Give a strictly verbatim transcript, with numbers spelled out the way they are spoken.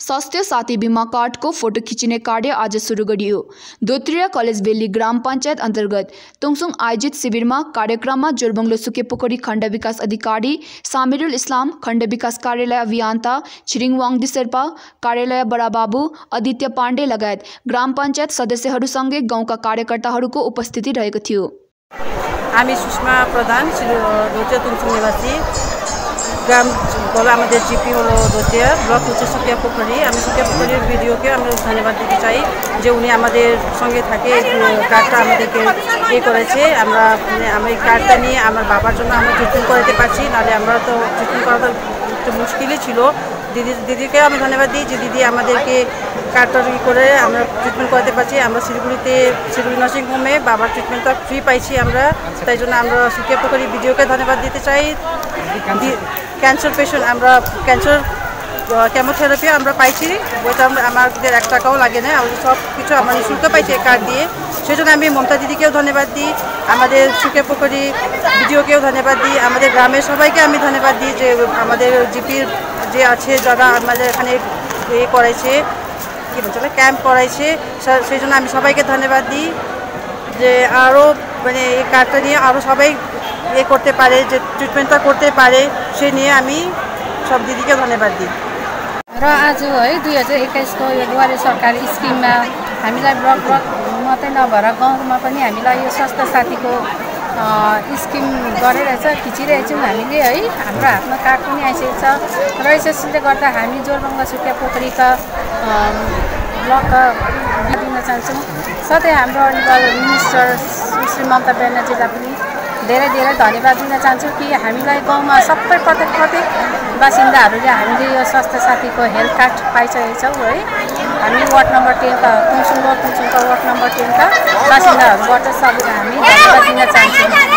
स्वास्थ्य साथी बीमा कार्डको फोटो खिच्ने कार्य आज सुरु गरियो। दोत्रिया कलेज बेली ग्राम पञ्चायत अन्तर्गत तुङसुङ आयोजित शिविरमा कार्यक्रममा जोरबङ्गलो सुकेपोखरी खण्ड विकास अधिकारी सामिरुल इस्लाम, खण्ड विकास कार्यालय अभियन्ता छिरिङ वाङदी शेर्पा, कार्यालय बडाबाबु आदित्य पाण्डे लगायत ग्राम पञ्चायत सदस्यहरूसँगै गाउँका कार्यकर्ताहरूको उपस्थिति रहेको थियो। हामी सुषमा प्रधान दोतिया तुङसुङ निवासी ग्राम बोला আমাদের জিপি হলো দোতিয়া ব্লক হচ্ছে সুকিয়া পুকুরি। আমি সুকিয়া পুকুরির ভিডিওকে আমি ধন্যবাদ দিতে চাই যে উনি আমাদের সঙ্গে থাকে কার্ডটা আমাদেরকে ইয়ে করেছে। আমরা আমি কার্ডটা নিয়ে আমার বাবার জন্য আমরা ট্রিটমেন্ট করাতে পারছি, নাহলে আমরা তো ট্রিটমেন্ট করাটা একটু মুশকিলই ছিল। দিদি দিদিকে আমি ধন্যবাদ দিই যে দিদি আমাদেরকে কার্ডটা ই করে আমরা ট্রিটমেন্ট করাতে পারছি। আমরা শিলিগুড়িতে শিলিগুড়ি নার্সিং হোমে বাবার ট্রিটমেন্টটা ফ্রি পাইছি আমরা, তাই জন্য আমরা সুকিয়া পুকুরি ভিডিওকে ধন্যবাদ দিতে চাই। ক্যান্সার পেশেন্ট আমরা ক্যান্সার কেমোথেরাপি আমরা পাইছি, ওইটা আমাদের এক টাকাও লাগে না, সব কিছু আমরা নিঃশুল্ক পাইছি কার্ড দিয়ে। সেই জন্য আমি মমতা দিদিকেও ধন্যবাদ দিই, আমাদের সুকিয়া পুকুরি ভিডিওকেও ধন্যবাদ দিই, আমাদের গ্রামের সবাইকে আমি ধন্যবাদ দিই যে আমাদের জিপির যে আছে যারা আমাদের এখানে এ করাইছে কী বলছে ক্যাম্প করাইছে, সেই জন্য আমি সবাইকে ধন্যবাদ দিই যে আরও মানে এই কার্ডটা নিয়ে আরও সবাই এ করতে পারে, যে ट्रिटमेन्टটা করতে পারে, সেই নিয়ে আমি सब दिदीকে धन्यवाद दिई। र आज है दुई हजार एक्काइसको यो द्वारे सरकारी स्किममा हामीलाई ब्लक ब्लक मात्रै नभएर गाउँमा पनि हामीलाई यो स्वास्थ्य साथीको स्किम गरिरहेछ, खिचिरहेछौँ हामीले है। हाम्रो हातमा कार्ड पनि आइसकेको छ र यसले गर्दा हामी जोरबङ्गला सुकिया पोखरीका ब्लक दिन चाहन्छौँ। साथै हाम्रो मिनिस्टर श्री ममता ब्यानर्जीलाई पनि धेरै धेरै धन्यवाद दिन चाहन्छु कि हामीलाई गाउँमा सबै प्रत्येक प्रत्येक बासिन्दाहरूले हामीले यो स्वास्थ्य साथीको हेल्थ कार्ड पाइसकेका छौँ है। हामी वार्ड नम्बर टेनका तुङसुङ तुङसुङका वार्ड नम्बर टेनका बासिन्दाहरूबाट सबै हामी धन्यवाद दिन चाहन्छौँ।